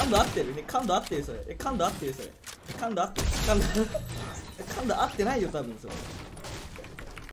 感度合ってるね。感度合ってるそれ。感度合ってるそれ。感度合ってる。感度合ってないよ多分それ。